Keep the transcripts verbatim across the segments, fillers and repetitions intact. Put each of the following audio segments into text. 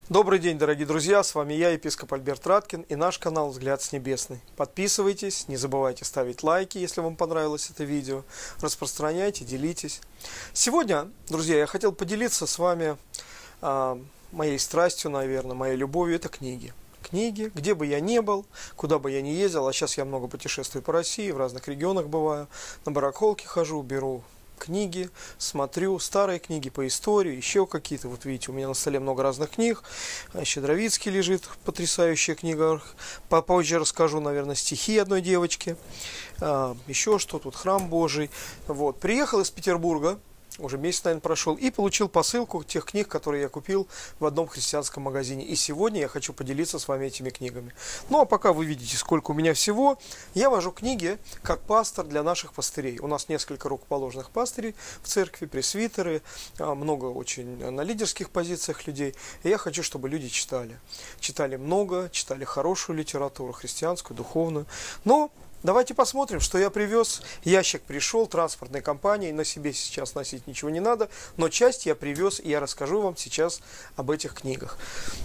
Добрый день, дорогие друзья, с вами я, епископ Альберт Раткин, и наш канал «Взгляд с небесный». Подписывайтесь, не забывайте ставить лайки, если вам понравилось это видео, распространяйте, делитесь. Сегодня, друзья, я хотел поделиться с вами а, моей страстью, наверное, моей любовью, это книги. Книги, где бы я ни был, куда бы я ни ездил, а сейчас я много путешествую по России, в разных регионах бываю, на барахолке хожу, беру книги, смотрю, старые книги по истории, еще какие-то. Вот видите, у меня на столе много разных книг. Щедровицкий лежит, потрясающая книга. Попозже расскажу, наверное, стихи одной девочки. А, еще что тут, Храм Божий. Вот. Приехал из Петербурга, уже месяц, наверное, прошел, и получил посылку тех книг, которые я купил в одном христианском магазине. И сегодня я хочу поделиться с вами этими книгами. Ну, а пока вы видите, сколько у меня всего, я вожу книги как пастор для наших пастырей. У нас несколько рукоположных пастырей в церкви, пресвитеры, много очень на лидерских позициях людей. И я хочу, чтобы люди читали. Читали много, читали хорошую литературу, христианскую, духовную. Но давайте посмотрим, что я привез. Ящик пришел, транспортной компании, на себе сейчас носить ничего не надо, но часть я привез, и я расскажу вам сейчас об этих книгах.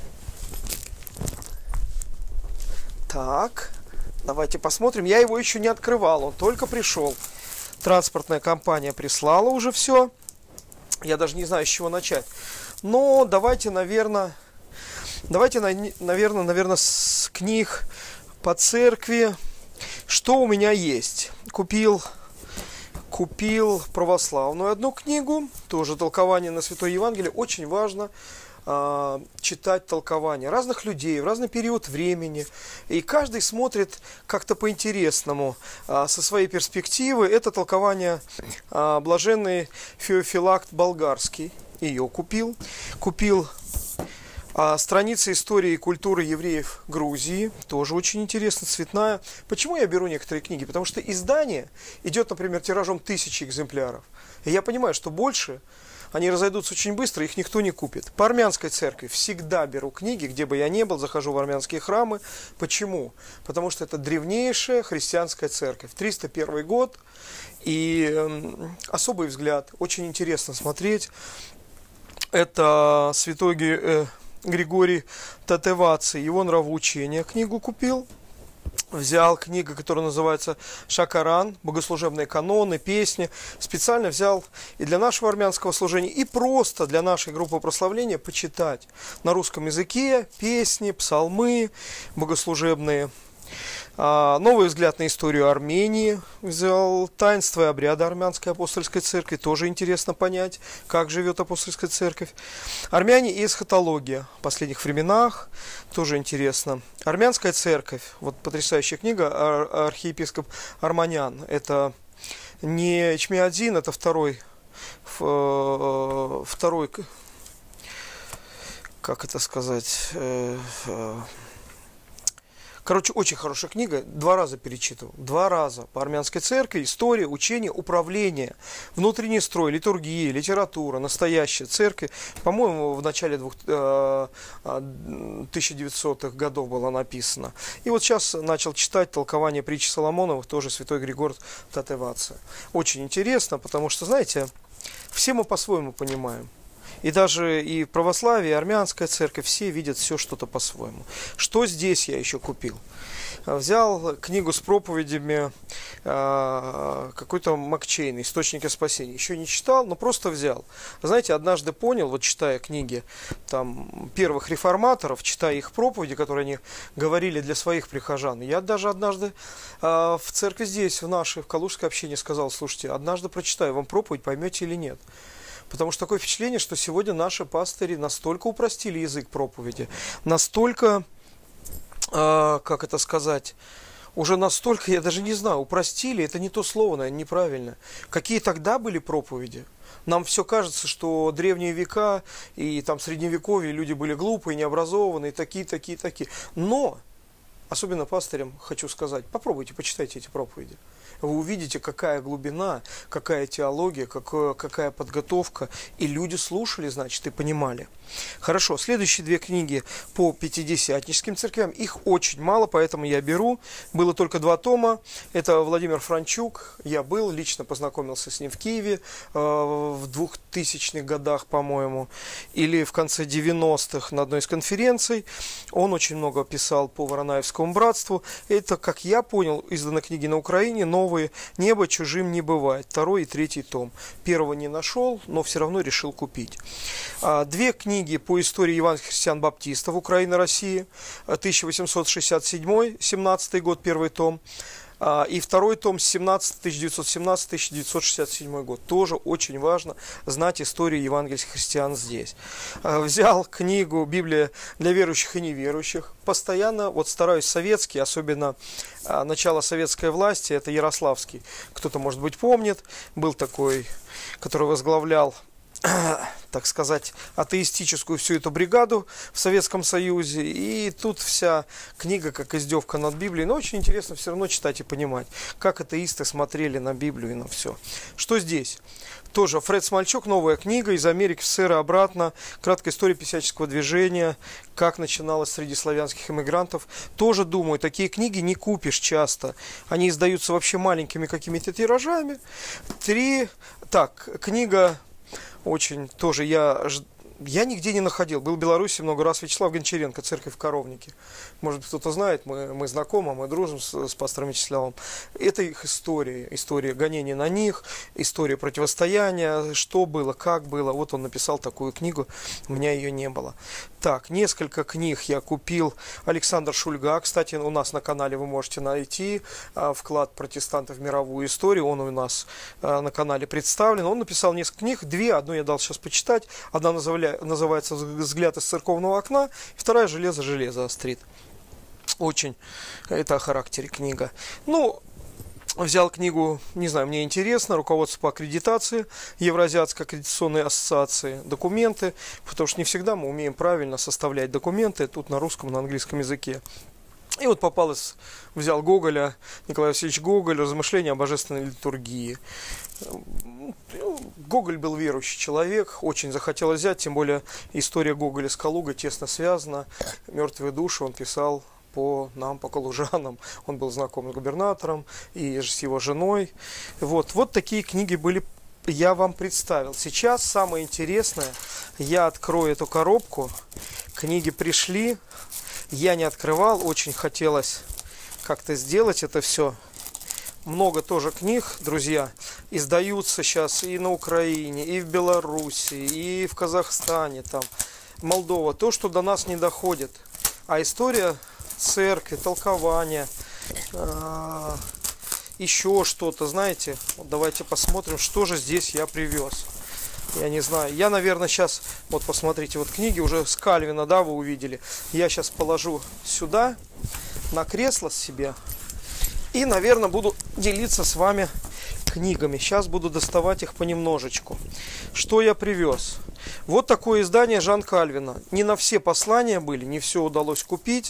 Так, давайте посмотрим. Я его еще не открывал, он только пришел. Транспортная компания прислала уже все. Я даже не знаю, с чего начать. Но давайте, наверное, давайте, наверное, наверное, с книг по церкви. Что у меня есть? Купил, купил православную одну книгу, тоже толкование на Святое Евангелие. Очень важно э, читать толкования разных людей в разный период времени. И каждый смотрит как-то по-интересному, э, со своей перспективы. Это толкование э, блаженный Феофилакт Болгарский. Ее купил. Купил А страница истории и культуры евреев Грузии, тоже очень интересно, цветная. Почему я беру некоторые книги? Потому что издание идет, например, тиражом тысячи экземпляров. И я понимаю, что больше они разойдутся очень быстро, их никто не купит. По армянской церкви всегда беру книги, где бы я ни был, захожу в армянские храмы. Почему? Потому что это древнейшая христианская церковь. триста первый год, и э, особый взгляд, очень интересно смотреть. Это святой э, Григорий Татеваций, его нравоучение книгу купил. Взял книгу, которая называется «Шакаран», богослужебные каноны, песни. Специально взял и для нашего армянского служения, и просто для нашей группы прославления почитать на русском языке песни, псалмы богослужебные. Новый взгляд на историю Армении взял, таинства и обряды армянской апостольской церкви, тоже интересно понять, как живет апостольская церковь. Армяне и эсхатология в последних временах, тоже интересно. Армянская церковь, вот потрясающая книга, архиепископ Арманян, это не Чмиадзин, это второй, второй, как это сказать, Короче, очень хорошая книга, два раза перечитывал, два раза. По армянской церкви, история, учение, управление, внутренний строй, литургия, литература, настоящая церковь. По-моему, в начале тысяча девятисотых годов была написана. И вот сейчас начал читать толкование притчи Соломоновых, тоже святой Григорий Татеваций. Очень интересно, потому что, знаете, все мы по-своему понимаем. И даже и православие, и армянская церковь, все видят все что-то по-своему. Что здесь я еще купил? Взял книгу с проповедями э, какой-то Макчейн, «Источники спасения». Еще не читал, но просто взял. Знаете, однажды понял, вот читая книги там, первых реформаторов, читая их проповеди, которые они говорили для своих прихожан. Я даже однажды э, в церкви здесь, в нашей, в Калужской общине сказал: слушайте, однажды прочитаю вам проповедь, поймете или нет. Потому что такое впечатление, что сегодня наши пастыри настолько упростили язык проповеди, настолько, э, как это сказать, уже настолько, я даже не знаю, упростили, это не то слово, наверное, неправильно. Какие тогда были проповеди? Нам все кажется, что древние века и там средневековье люди были глупые, необразованные, такие, такие, такие. Но, особенно пастырям хочу сказать, попробуйте, почитайте эти проповеди. Вы увидите, какая глубина, какая теология, какое, какая подготовка. И люди слушали, значит, и понимали. Хорошо, следующие две книги по пятидесятническим церквям. Их очень мало, поэтому я беру. Было только два тома. Это Владимир Франчук. Я был, лично познакомился с ним в Киеве э, в двухтысячных годах, по-моему. Или в конце девяностых на одной из конференций. Он очень много писал по Воронаевскому братству. Это, как я понял, изданы книги на Украине. Новые «Небо чужим не бывает». Второй и третий том. Первого не нашел, но все равно решил купить. Две книги по истории евангельских христиан-баптистов Украины, России. тысяча восемьсот шестьдесят седьмой — семнадцатый год, первый том. И второй том с тысяча девятьсот семнадцатого по тысяча девятьсот шестьдесят седьмой год. Тоже очень важно знать историю евангельских христиан здесь. Взял книгу «Библия для верующих и неверующих». Постоянно вот стараюсь советский, особенно начало советской власти, это Ярославский. Кто-то, может быть, помнит. Был такой, который возглавлял, так сказать, атеистическую всю эту бригаду в Советском Союзе. И тут вся книга как издевка над Библией. Но очень интересно все равно читать и понимать, как атеисты смотрели на Библию и на все. Что здесь? Тоже Фред Смольчук, новая книга «Из Америки в СССР и обратно». Краткая история писательского движения, как начиналось среди славянских иммигрантов. Тоже думаю, такие книги не купишь часто. Они издаются вообще маленькими какими-то тиражами. Три. Так, книга... Очень тоже я, я нигде не находил. Был в Беларуси много раз. Вячеслав Гончаренко, «Церковь в Коровнике». Может быть, кто-то знает, мы, мы знакомы, мы дружим с, с пастором Вячеславом. Это их история. История гонения на них, история противостояния, что было, как было. Вот он написал такую книгу, у меня ее не было. Так, несколько книг я купил. Александр Шульга, кстати, у нас на канале вы можете найти а, вклад протестантов в мировую историю. Он у нас а, на канале представлен. Он написал несколько книг, две, одну я дал сейчас почитать. Одна назывля, называется «Взгляд из церковного окна», вторая «Железо, железо острит». Очень это о характере книга. Ну, взял книгу, не знаю, мне интересно, руководство по аккредитации Евразиатской аккредитационной ассоциации, документы, потому что не всегда мы умеем правильно составлять документы, тут на русском, на английском языке. И вот попалось, взял Гоголя, Николай Васильевич Гоголь, «Размышления о божественной литургии». Гоголь был верующий человек, очень захотелось взять, тем более история Гоголя с Калугой тесно связана. «Мертвые души» он писал по нам, по калужанам. Он был знаком с губернатором и с его женой. Вот, вот такие книги были, я вам представил. Сейчас самое интересное, я открою эту коробку. Книги пришли, я не открывал, очень хотелось как-то сделать это все. Много тоже книг, друзья, издаются сейчас и на Украине, и в Беларуси, и в Казахстане, там, Молдова. То, что до нас не доходит. А история церкви, толкование, э, еще что-то, знаете, вот давайте посмотрим, что же здесь я привез. Я не знаю, я, наверное, сейчас, вот посмотрите, вот книги уже с Кальвина, да, вы увидели. Я сейчас положу сюда, на кресло себе, и, наверное, буду делиться с вами книгами. Сейчас буду доставать их понемножечку. Что я привез? Вот такое издание Жан Кальвина. Не на все послания были, не все удалось купить.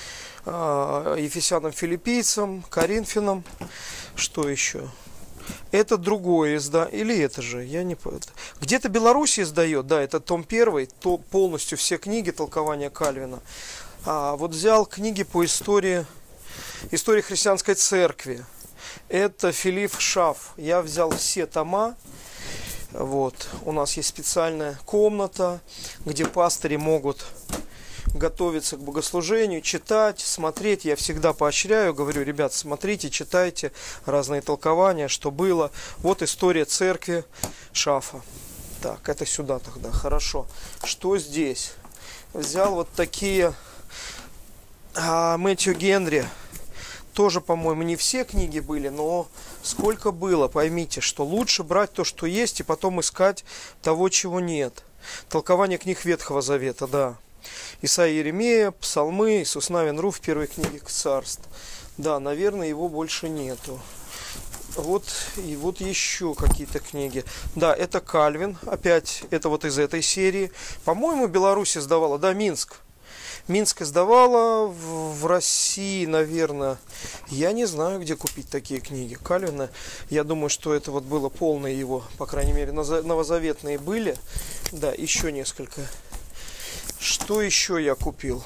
Ефесянам, Филиппийцам, Коринфянам. Что еще? Это другое издание. Или это же? Я не помню. Где-то Беларусь издает. Да, это том первый. То полностью все книги толкования Кальвина. А вот взял книги по истории, истории христианской церкви. Это Филипп Шаф. Я взял все тома. Вот. У нас есть специальная комната, где пастыри могут готовиться к богослужению, читать, смотреть. Я всегда поощряю, говорю: ребят, смотрите, читайте разные толкования, что было. Вот история церкви Шафа. Так, это сюда тогда, хорошо. Что здесь? Взял вот такие а, Мэтью Генри. Тоже, по-моему, не все книги были, но сколько было, поймите, что лучше брать то, что есть, и потом искать того, чего нет. Толкование книг Ветхого Завета, да. Исаия, Иеремия, Псалмы, Иисус Навин, Ру в первой книге Царств. Да, наверное, его больше нету. Вот, и вот еще какие-то книги. Да, это Кальвин, опять, это вот из этой серии. По-моему, Беларусь издавала, да, Минск. Минск издавала, в, в России, наверное, я не знаю, где купить такие книги Кальвина. Я думаю, что это вот было полное его, по крайней мере, новозаветные были. Да, еще несколько. Что еще я купил?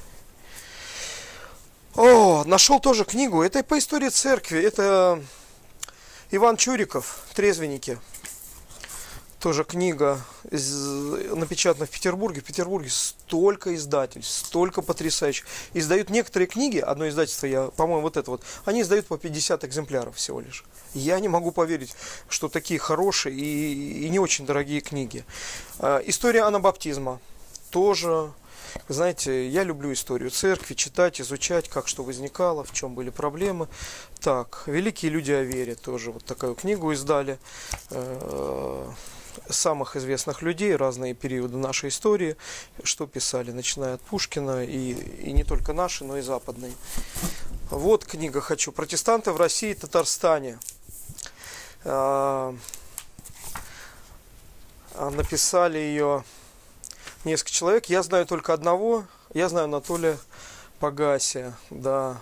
О, нашел тоже книгу. Это по истории церкви. Это Иван Чуриков, «Трезвенники». Тоже книга, напечатана в Петербурге. В Петербурге столько издательств, столько потрясающих. Издают некоторые книги, одно издательство, я, по-моему, вот это вот, они издают по пятьдесят экземпляров всего лишь. Я не могу поверить, что такие хорошие и, и не очень дорогие книги. История анабаптизма. Тоже, вы знаете, я люблю историю церкви, читать, изучать, как что возникало, в чем были проблемы. Так, «Великие люди о вере», тоже вот такую книгу издали. Самых известных людей, разные периоды нашей истории, что писали, начиная от Пушкина, и, и не только наши, но и западные. Вот книга «Хочу». «Протестанты в России и Татарстане». А, написали ее несколько человек. Я знаю только одного. Я знаю Анатолия Погасия. Да.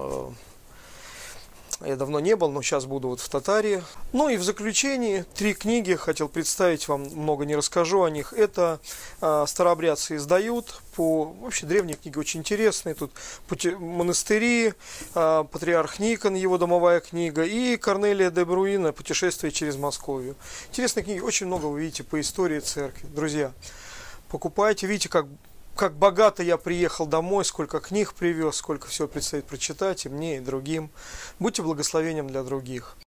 Я давно не был, но сейчас буду вот в Татарии. Ну и в заключении три книги хотел представить вам, много не расскажу о них. Это э, старообрядцы издают, по вообще древние книги очень интересные. Тут пути, монастыри, э, Патриарх Никон, его домовая книга, и Корнелия де Бруина «Путешествие через Московию». Интересные книги, очень много вы видите по истории церкви. Друзья, покупайте, видите, как Как богато я приехал домой, сколько книг привез, сколько всего предстоит прочитать и мне, и другим. Будьте благословением для других.